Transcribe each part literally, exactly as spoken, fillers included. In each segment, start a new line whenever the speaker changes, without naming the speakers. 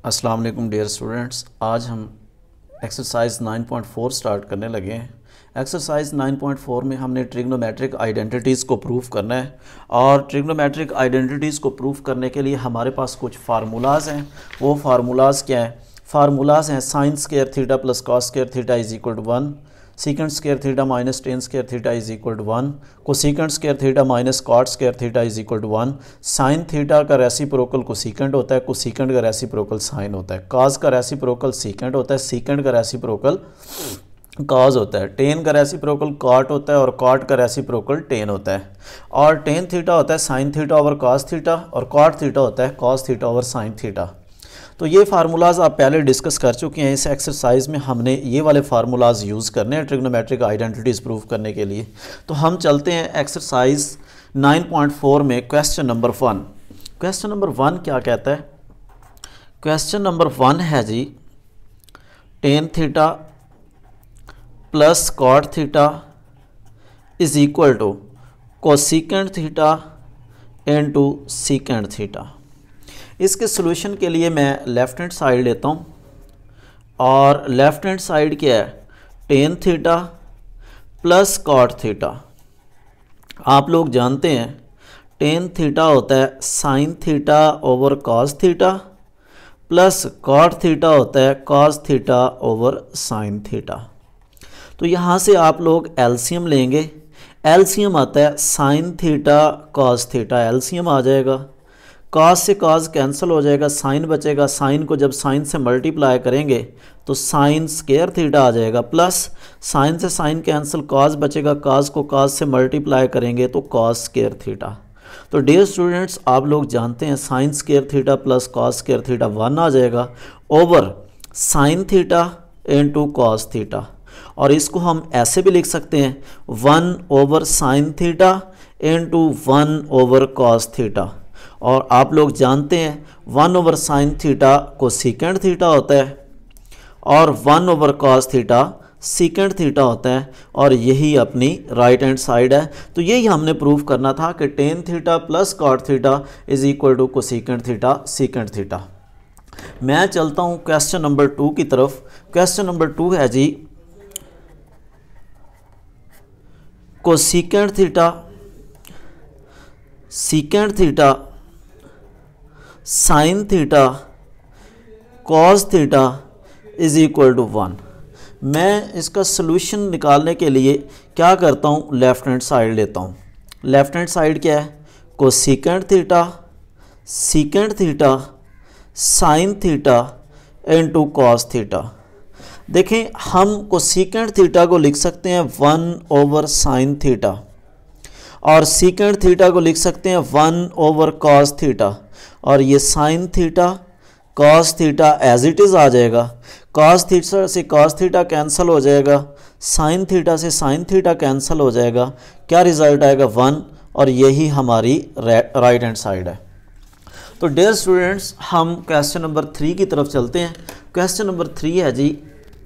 अस्सलाम वालेकुम dear students, आज हम exercise nine point four start करने लगे हैं। एक्सरसाइज नाइन पॉइंट फोर में हमने ट्रिग्नोमेट्रिक आइडेंटिटीज़ को प्रूफ करना है और ट्रिग्नोमेट्रिक आइडेंटिटीज़ को प्रूफ करने के लिए हमारे पास कुछ फार्मूलाज हैं। वो फार्मूलाज क्या हैं? फार्मूलाज हैं sine square theta plus cos square theta is equal to one, secant square theta minus tan square theta is equal to one, cosecant square theta minus cot square theta is equal to one. Sine theta का reciprocal cosecant होता है, cosecant का reciprocal sign होता है, cos का reciprocal secant होता है, secant का रेसिप्रोकल कॉस होता है, टेन का रेसिप्रोकल कॉट होता है और कॉट का रेसिप्रोकल टेन होता है, और टेन थीटा होता है sine theta over cos theta और कॉट थीटा होता है cos theta over sine theta. तो ये फार्मूलाज आप पहले डिस्कस कर चुके हैं। इस एक्सरसाइज में हमने ये वाले फार्मूलाज यूज़ करने हैं ट्रिग्नोमेट्रिक आइडेंटिटीज़ प्रूफ करने के लिए। तो हम चलते हैं एक्सरसाइज नाइन पॉइंट फोर में question number one. Question number one क्या कहता है? क्वेश्चन नंबर वन है जी tan theta plus cot theta is equal to cosecant theta into secant theta. इसके सॉल्यूशन के लिए मैं लेफ़्ट हैंड साइड लेता हूँ और लेफ़्ट हैंड साइड क्या है? Tan theta plus cot theta. आप लोग जानते हैं टेन थीटा होता है sine theta over cos theta plus cot theta होता है cos theta over sine theta. तो यहाँ से आप लोग एलसीएम लेंगे। एलसीएम आता है sine theta cos theta, LCM आ जाएगा। कॉस से कॉस कैंसिल हो जाएगा, साइन बचेगा। साइन को जब साइन से मल्टीप्लाई करेंगे तो साइन स्क्वायर थीटा आ जाएगा, प्लस साइन से साइन कैंसिल, कॉस बचेगा। कॉस को कॉस से मल्टीप्लाई करेंगे तो कॉस स्क्वायर थीटा। तो डियर स्टूडेंट्स, आप लोग जानते हैं sine square theta plus cos square theta one आ जाएगा over sine theta into cos theta. और इसको हम ऐसे भी लिख सकते हैं one over sine theta into one over cos theta. और आप लोग जानते हैं वन ओवर साइन थीटा को सीकेंट थीटा होता है और one over cos theta secant theta होता है, और यही अपनी राइट हैंड साइड है। तो यही हमने प्रूव करना था कि tan theta plus cot theta is equal to को सीकेंट थीटा सीकेंट थीटा। मैं चलता हूँ क्वेश्चन नंबर टू की तरफ। क्वेश्चन नंबर टू है जी को secant theta secant theta sine theta cos theta is equal to one. मैं इसका सलूशन निकालने के लिए क्या करता हूँ? लेफ़्ट हैंड साइड लेता हूँ। लेफ़्ट हैंड साइड क्या है? Cosecant theta secant theta sine theta into cos theta. देखें, हम कोसीकेंट थीटा को लिख सकते हैं वन ओवर साइन थीटा और सीकेंट थीटा को लिख सकते हैं वन ओवर कॉस थीटा, और ये sine theta cos theta as it is आ जाएगा। कॉस थीटा से कॉस थीटा कैंसिल हो जाएगा, साइन थीटा से साइन थीटा कैंसिल हो जाएगा। क्या रिजल्ट आएगा? वन। और यही हमारी राइट हैंड साइड है। तो डियर स्टूडेंट्स, हम क्वेश्चन नंबर थ्री की तरफ चलते हैं। क्वेश्चन नंबर थ्री है जी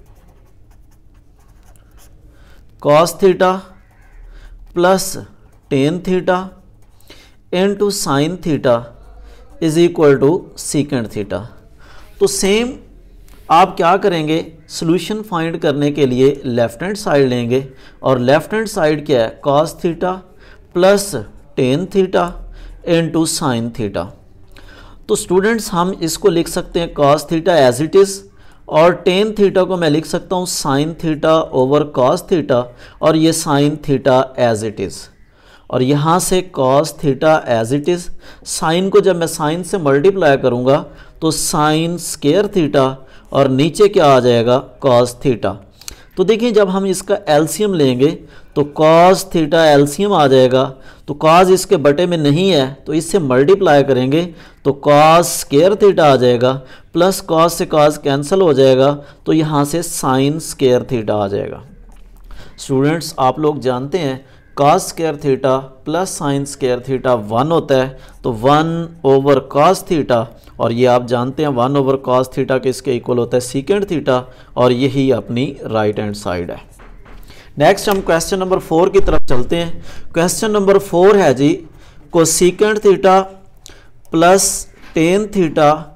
cos theta plus tan theta into sine theta is equal to secant theta. तो सेम आप क्या करेंगे? सॉल्यूशन फाइंड करने के लिए लेफ़्ट हैंड साइड लेंगे, और लेफ़्ट हैंड साइड क्या है? Cos theta plus tan theta into sine theta. तो स्टूडेंट्स, हम इसको लिख सकते हैं cos theta as it is, और टेन थीटा को मैं लिख सकता हूँ sine theta over cos theta, और ये sine theta as it is. और यहाँ से cos theta as it is, sine को जब मैं साइन से मल्टीप्लाई करूँगा तो साइन स्क्वायर थीटा, और नीचे क्या आ जाएगा? Cos theta. तो देखिए, जब हम इसका एलसीएम लेंगे तो कॉस थीटा एलसीएम आ जाएगा। तो कॉस इसके बटे में नहीं है तो इससे मल्टीप्लाई करेंगे तो कॉस स्क्वायर थीटा आ जाएगा, प्लस कॉस से कॉस कैंसिल हो जाएगा तो यहाँ से साइन स्क्वायर थीटा आ जाएगा। स्टूडेंट्स, आप लोग जानते हैं cos square theta plus sine square theta one होता है, तो वन ओवर कॉस थीटा, और ये आप जानते हैं वन ओवर कॉस थीटा किसके इक्वल होता है? सीकेंट थीटा, और यही अपनी राइट हैंड साइड है। नेक्स्ट हम क्वेश्चन नंबर फोर की तरफ चलते हैं। क्वेश्चन नंबर फोर है जी cosecant theta plus tan theta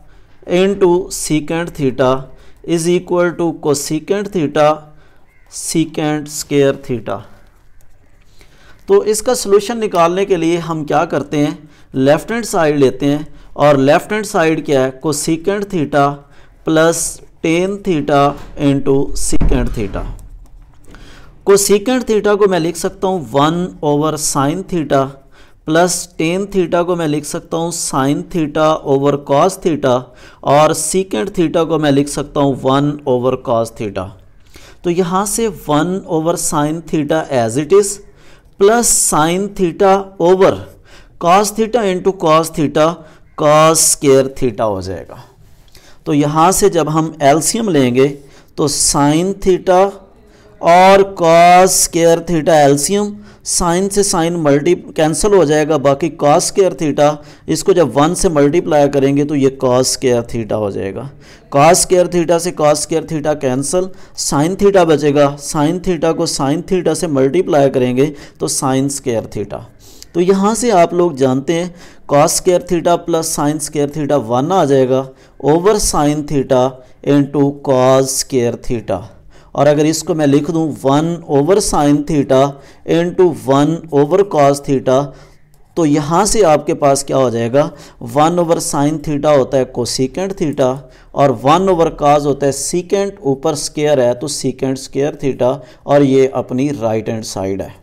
into secant theta is equal to cosecant theta secant square theta. तो इसका सलूशन निकालने के लिए हम क्या करते हैं, लेफ्ट हैंड साइड लेते हैं और लेफ्ट हैंड साइड क्या है, cosecant theta plus tan theta into secant theta. Cosecant theta को मैं लिख सकता हूँ one over sine theta plus tan theta को मैं लिख सकता हूँ sine theta over cos theta और सीकेंड थीटा को मैं लिख सकता हूँ वन ओवर कॉस थीटा। तो यहाँ से one over sine theta as it is plus sine theta over cos theta into cos theta cos square theta हो जाएगा। तो यहाँ से जब हम एलसीएम लेंगे तो साइन थीटा और cos square theta LCM, sine से साइन मल्टी कैंसिल हो जाएगा, बाकी कॉस स्केयर थीटा इसको जब वन से मल्टीप्लाई करेंगे तो ये कॉस स्केयर थीटा हो जाएगा। कॉस स्केयर थीटा से cos square theta cancel, sine theta बचेगा, साइन थीटा को साइन थीटा से मल्टीप्लाई करेंगे तो साइन स्केयर थीटा। तो यहाँ से आप लोग जानते हैं cos square theta plus sine square theta one आ जाएगा over sine theta into cos square theta. और अगर इसको मैं लिख दूँ one over sine theta into one over cos theta, तो यहाँ से आपके पास क्या हो जाएगा, वन ओवर साइन थीटा होता है कोसीकेंड थीटा और वन ओवर कॉस होता है सीकेंड, ऊपर स्केयर है तो सीकेंड स्केयर थीटा, और ये अपनी राइट हैंड साइड है।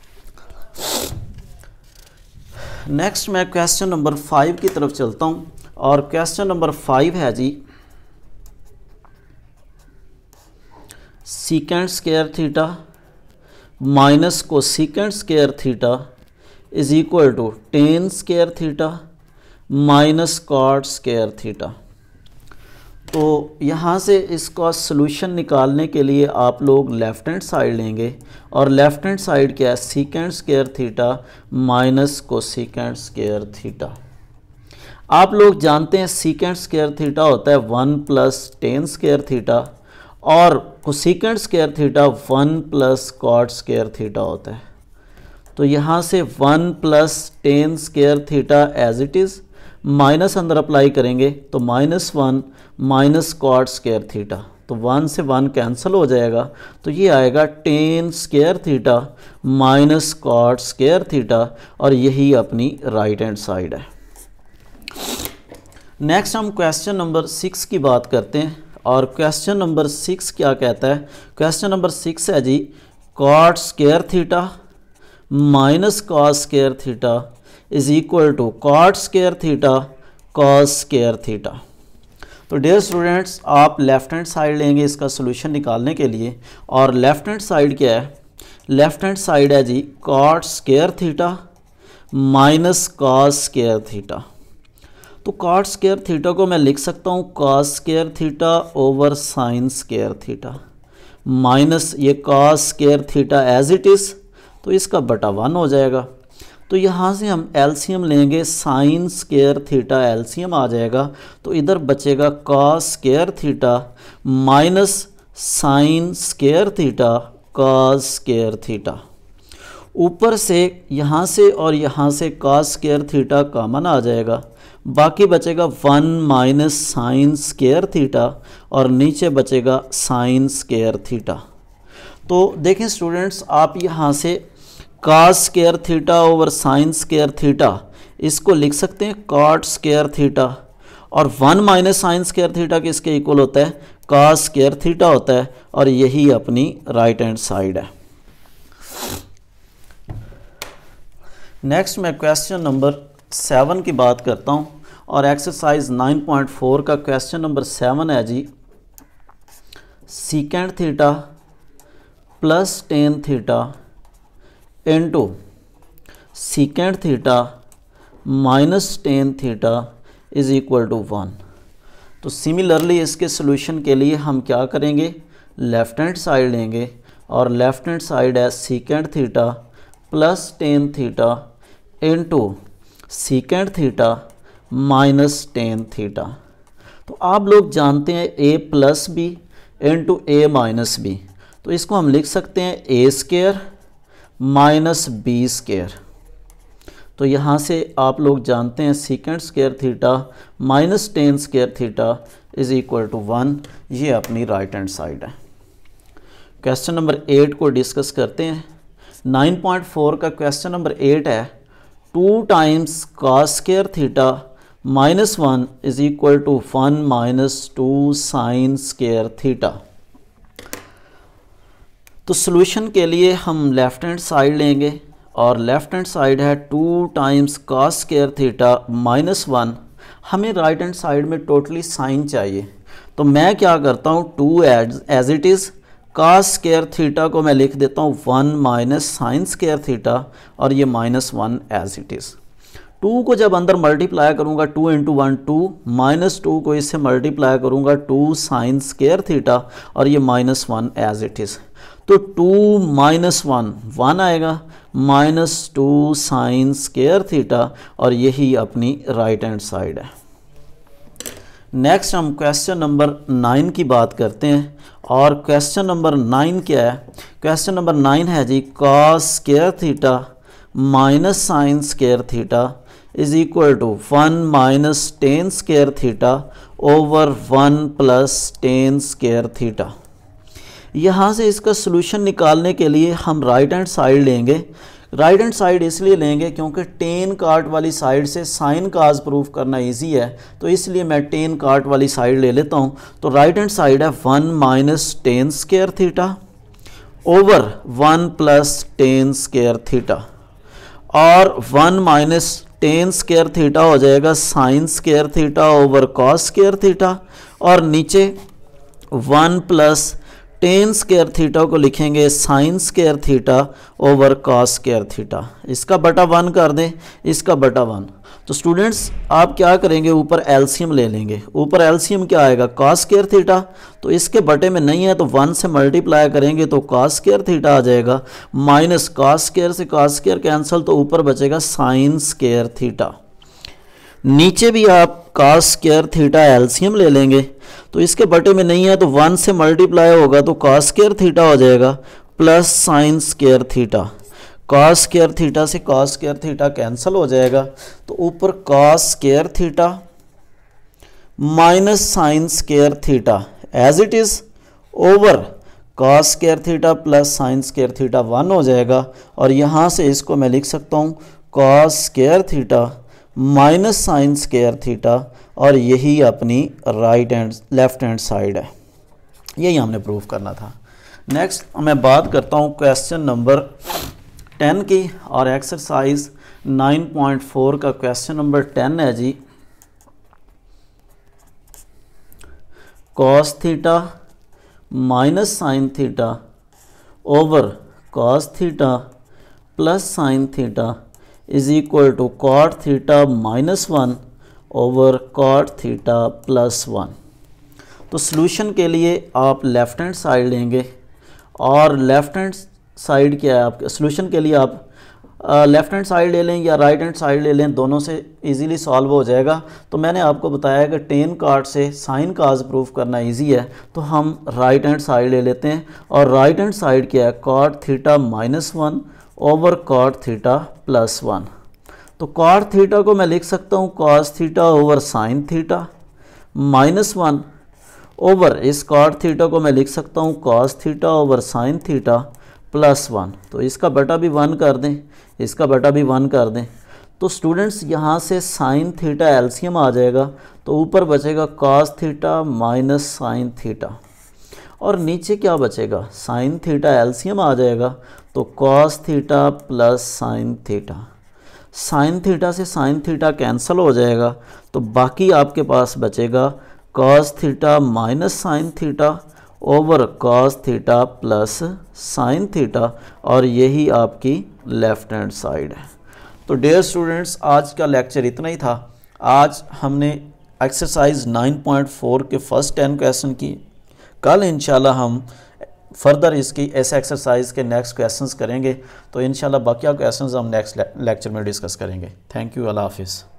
नेक्स्ट मैं क्वेश्चन नंबर फाइव की तरफ चलता हूँ और क्वेश्चन नंबर फाइव है जी, secant square theta minus cosecant square theta is equal to tan square theta minus cot square theta. तो यहाँ से इसका सलूशन निकालने के लिए आप लोग लेफ़्ट हैंड साइड लेंगे और लेफ़्ट हैंड साइड क्या है, secant square theta minus cosecant square theta. आप लोग जानते हैं सीकेंड स्केयर थीटा होता है one plus tan square theta और cosecant square theta one plus cot square theta होता है। तो यहाँ से one plus tan square theta as it is, minus अंदर अप्लाई करेंगे तो minus one minus cot square theta, तो वन से वन कैंसिल हो जाएगा, तो ये आएगा tan square theta minus cot square theta, और यही अपनी राइट हैंड साइड है। नेक्स्ट हम क्वेश्चन नंबर सिक्स की बात करते हैं और क्वेश्चन नंबर सिक्स क्या कहता है, क्वेश्चन नंबर सिक्स है जी cot square theta minus cos square theta is equal to cot square theta cos square theta. तो डियर स्टूडेंट्स, आप लेफ़्ट हैंड साइड लेंगे इसका सलूशन निकालने के लिए, और लेफ़्ट हैंड साइड क्या है, लेफ़्ट हैंड साइड है जी cot square theta minus cos square theta. तो कॉट स्केयर थीटा को मैं लिख सकता हूँ cos square theta over sine square theta minus ये cos square theta as it is, तो इसका बटा वन हो जाएगा। तो यहाँ से हम एलसीएम लेंगे, साइन स्केयर थीटा एलसीएम आ जाएगा, तो इधर बचेगा cos square theta minus sine square theta cos square theta. ऊपर से यहाँ से और यहाँ से कॉस स्केयर थीटा कॉमन आ जाएगा, बाकी बचेगा one minus sine square theta और नीचे बचेगा साइन स्केयर थीटा। तो देखें स्टूडेंट्स, आप यहाँ से cos square theta over sine square theta इसको लिख सकते हैं कॉट स्केयर थीटा, और one minus sine square theta किसके इक्वल होता है, कॉस स्केयर थीटा होता है, और यही अपनी राइट हैंड साइड है। नेक्स्ट मैं क्वेश्चन नंबर सेवन की बात करता हूँ और एक्सरसाइज नाइन पॉइंट फोर का क्वेश्चन नंबर सेवन है जी, secant theta plus tan theta into secant theta minus tan theta is equal to one. तो सिमिलरली इसके सॉल्यूशन के लिए हम क्या करेंगे, लेफ़्ट हैंड साइड लेंगे और लेफ़्ट हैंड साइड है secant theta plus tan theta into secant theta minus tan theta. तो आप लोग जानते हैं A plus B into A minus B, तो इसको हम लिख सकते हैं A square minus B square. तो यहाँ से आप लोग जानते हैं secant square theta minus tan square theta is equal to one. ये अपनी राइट हैंड साइड है। क्वेश्चन नंबर एट को डिस्कस करते हैं। नाइन पॉइंट फोर का क्वेश्चन नंबर एट है two times cos square theta minus one is equal to one minus two sine square theta. तो solution के लिए हम लेफ्ट हैंड साइड लेंगे और लेफ्ट हैंड साइड है two times cos square theta minus one. हमें right hand side में totally sine चाहिए, तो मैं क्या करता हूँ two as as it is cos square theta को मैं लिख देता हूँ one minus sine square theta और ये minus one as it is. Two को जब अंदर मल्टीप्लाई करूँगा two into one two, minus two को इससे मल्टीप्लाई करूँगा टू साइन स्क्वायर थीटा और ये minus one as it is. तो टू माइनस वन वन आएगा, minus two sine square theta और यही अपनी राइट हैंड साइड है। नेक्स्ट हम क्वेश्चन नंबर नाइन की बात करते हैं और क्वेश्चन नंबर नाइन क्या है? क्वेश्चन नंबर नाइन है जी cos square theta minus sine square theta is equal to one minus tan square theta over one plus tan square theta. यहाँ से इसका सॉल्यूशन निकालने के लिए हम राइट हैंड साइड लेंगे। राइट हैंड साइड इसलिए लेंगे क्योंकि टेन काट वाली साइड से साइन काज प्रूफ करना इजी है, तो इसलिए मैं टेन काट वाली साइड ले लेता हूँ। तो राइट हैंड साइड है one minus tan square theta over one plus tan square theta और one minus tan square theta हो जाएगा sine square theta over cos square theta और नीचे one plus tan square theta को लिखेंगे sine square theta over cos square theta. इसका बटा one कर दें, इसका बटा वन। तो स्टूडेंट्स आप क्या करेंगे, ऊपर एलसीएम ले लेंगे। ऊपर एलसीएम क्या आएगा कॉस स्क्वायर थीटा, तो इसके बटे में नहीं है तो वन से मल्टीप्लाई करेंगे तो कॉस स्क्वायर थीटा आ जाएगा, माइनस कॉस स्क्वायर से कॉस स्क्वायर कैंसिल तो ऊपर बचेगा साइन स्क्वायर थीटा। नीचे भी आप कॉस स्क्वायर थीटा एलसीएम ले लेंगे तो इसके बटे में नहीं है तो वन से मल्टीप्लाई होगा तो कॉस स्क्वायर थीटा हो जाएगा plus sine square theta. Cos square theta से कॉस स्क्वायर थीटा कैंसिल हो जाएगा तो ऊपर cos square theta minus sine square theta as it is over cos square theta plus sine square theta one हो जाएगा और यहाँ से इसको मैं लिख सकता हूँ cos square theta minus sine square theta और यही अपनी right hand left hand side है। यही हमने प्रूफ करना था। नेक्स्ट मैं बात करता हूँ क्वेश्चन नंबर टेन की और एक्सरसाइज नाइन पॉइंट फोर का क्वेश्चन नंबर टेन है जी cos theta minus sine theta over cos theta plus sine theta is equal to cot theta minus one over cot theta plus one. तो solution के लिए आप left hand side लेंगे और left hand side क्या है आपके सॉल्यूशन के लिए आप लेफ़्ट हैंड साइड ले लें या राइट हैंड साइड ले लें, दोनों से इजीली सॉल्व हो जाएगा। तो मैंने आपको बताया कि टेन काट से साइन काज प्रूफ करना इजी है, तो हम राइट हैंड साइड ले लेते हैं और राइट हैंड साइड क्या है cot theta minus one over cot theta plus one. तो कॉट थीटा को मैं लिख सकता हूँ cos theta over sine theta minus one over इस कॉट थीटा को मैं लिख सकता हूँ cos theta over sine theta plus one. तो इसका बटा भी वन कर दें, इसका बटा भी वन कर दें। तो स्टूडेंट्स यहाँ से साइन थीटा एलसीएम आ जाएगा तो ऊपर बचेगा cos theta minus sine theta और नीचे क्या बचेगा साइन थीटा एलसीएम आ जाएगा तो cos theta plus sine theta. Sine theta से साइन थीटा कैंसिल हो जाएगा तो बाकी आपके पास बचेगा cos theta minus sine theta over cos theta plus sine theta और यही आपकी लेफ़्ट हैंड साइड है। तो डियर स्टूडेंट्स आज का लेक्चर इतना ही था। आज हमने एक्सरसाइज नाइन पॉइंट फोर के फर्स्ट टेन क्वेश्चन की। कल इंशाल्लाह हम फर्दर इसकी ऐसे एक्सरसाइज के नेक्स्ट क्वेश्चंस करेंगे। तो इंशाल्लाह बाकी क्वेश्चंस हम नेक्स्ट लेक्चर में डिस्कस करेंगे। थैंक यू, अल्लाह हाफिज़।